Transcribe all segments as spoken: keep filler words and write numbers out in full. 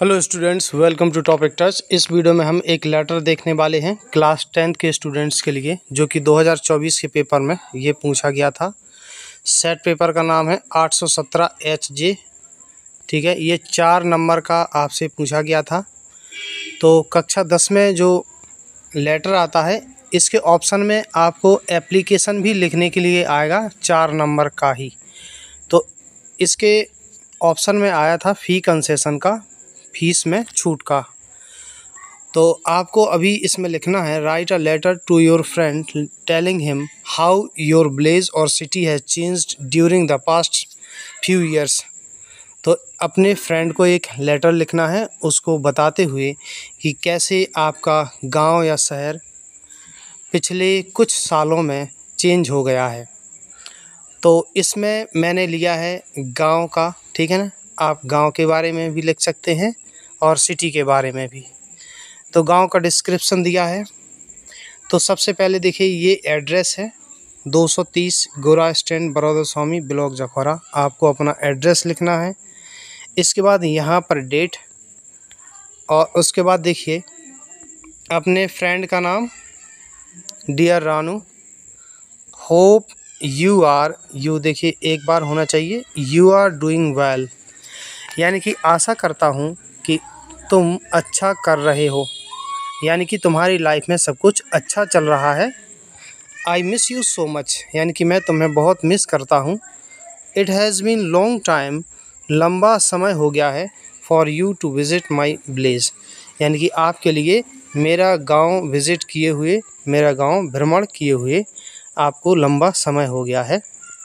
Hello students, welcome to Topic Touch. इस video में हम एक लेटर देखने वाले हैं क्लास टेंथ के स्टूडेंट्स के लिए, जो कि दो हज़ार चौबीस के पेपर में ये पूछा गया था। सेट पेपर का नाम है आठ सौ सत्रह एच जे। ठीक है, ये चार नंबर का आपसे पूछा गया था। तो कक्षा दस में जो लेटर आता है, इसके ऑप्शन में आपको एप्लीकेशन भी लिखने के लिए आएगा, चार नंबर का ही। तो इसके ऑप्शन में आया था फ़ी कंसेशन का, फीस में छूट का। तो आपको अभी इसमें लिखना है, write a letter to your friend telling him how your village और city has changed during the past few years. तो अपने फ्रेंड को एक लेटर लिखना है, उसको बताते हुए कि कैसे आपका गांव या शहर पिछले कुछ सालों में चेंज हो गया है। तो इसमें मैंने लिया है गांव का, ठीक है ना। आप गांव के बारे में भी लिख सकते हैं और सिटी के बारे में भी। तो गांव का डिस्क्रिप्शन दिया है। तो सबसे पहले देखिए, ये एड्रेस है दो सौ तीस गोरा स्टैंड, बड़ौदा स्वामी, ब्लॉक जखौरा। आपको अपना एड्रेस लिखना है। इसके बाद यहाँ पर डेट, और उसके बाद देखिए अपने फ्रेंड का नाम, dear Ranu, hope you are, you देखिए एक बार होना चाहिए, यू आर डूइंग वेल, यानी कि आशा करता हूँ कि तुम अच्छा कर रहे हो, यानी कि तुम्हारी लाइफ में सब कुछ अच्छा चल रहा है। I miss you so much, यानी कि मैं तुम्हें बहुत मिस करता हूँ। It has been long time, लंबा समय हो गया है, for you to visit my village, यानी कि आपके लिए मेरा गांव विज़िट किए हुए, मेरा गांव भ्रमण किए हुए आपको लंबा समय हो गया है।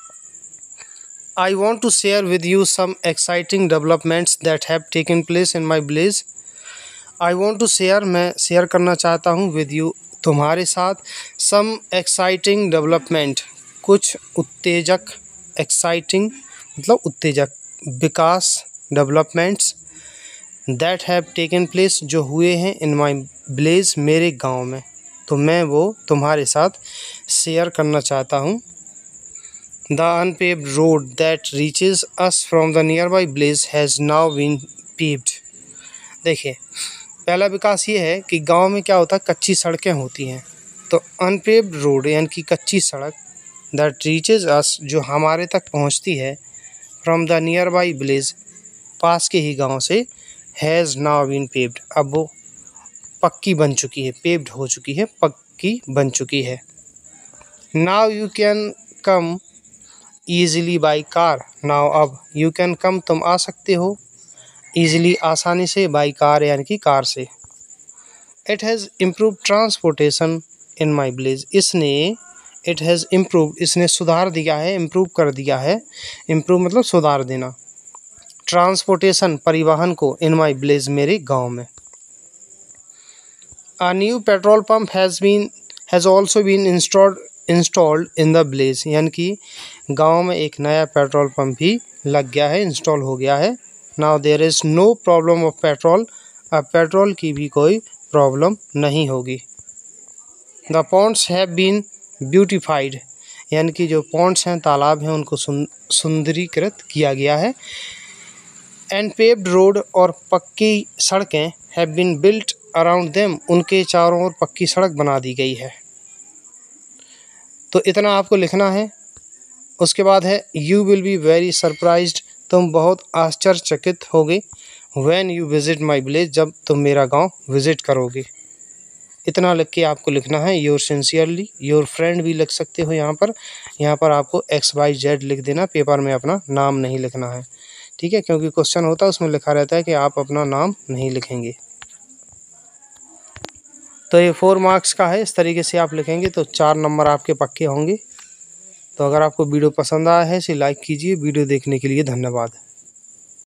I want to share with you some exciting developments that have taken place in my village. I want to share, मैं शेयर करना चाहता हूँ with you, तुम्हारे साथ, some exciting development, कुछ उत्तेजक, exciting मतलब उत्तेजक, विकास, developments that have taken place, जो हुए हैं in my village, मेरे गांव में। तो मैं वो तुम्हारे साथ शेयर करना चाहता हूँ। The unpaved road that reaches us from the nearby village has now been paved. देखिए, पहला विकास ये है कि गांव में क्या होता है, कच्ची सड़कें होती हैं। तो अनपेव्ड रोड यानी कि कच्ची सड़क, that reaches us, जो हमारे तक पहुंचती है, from the nearby village, पास के ही गांव से, has now been paved, अब वो पक्की बन चुकी है, paved हो चुकी है, पक्की बन चुकी है। Now you can come easily by car, now अब यू कैन कम, तुम आ सकते हो, ईज़िली आसानी से, बाई कार यानी कि कार से। It has improve transportation in my village, इसने, इट हैज़ इम्प्रूव, इसने सुधार दिया है, इम्प्रूव कर दिया है, इम्प्रूव मतलब सुधार देना, ट्रांसपोर्टेशन परिवहन को, इन माई विलेज मेरे गाँव में। A new petrol pump has been has also been installed installed in the village, यानी कि गांव में एक नया पेट्रोल पंप भी लग गया है, इंस्टॉल हो गया है। Now there is no problem of petrol, अब पेट्रोल की भी कोई प्रॉब्लम नहीं होगी। The ponds have been beautified, यानी कि जो पॉन्ड्स हैं, तालाब हैं, उनको सुंदरीकृत किया गया है। एंड पेव्ड रोड, और पक्की सड़कें, have been built around them, उनके चारों ओर पक्की सड़क बना दी गई है। तो इतना आपको लिखना है। उसके बाद है, you will be very surprised, तुम बहुत आश्चर्यचकित होगे, when you visit my village, जब तुम मेरा गांव विज़िट करोगे। इतना लिख के आपको लिखना है। योर सिंसियरली, योर फ्रेंड भी लिख सकते हो यहाँ पर। यहाँ पर आपको एक्स वाई जेड लिख देना, पेपर में अपना नाम नहीं लिखना है, ठीक है, क्योंकि क्वेश्चन होता है उसमें लिखा रहता है कि आप अपना नाम नहीं लिखेंगे। तो ये फोर मार्क्स का है, इस तरीके से आप लिखेंगे तो चार नंबर आपके पक्के होंगे। तो अगर आपको वीडियो पसंद आया है, इसे लाइक कीजिए। वीडियो देखने के लिए धन्यवाद।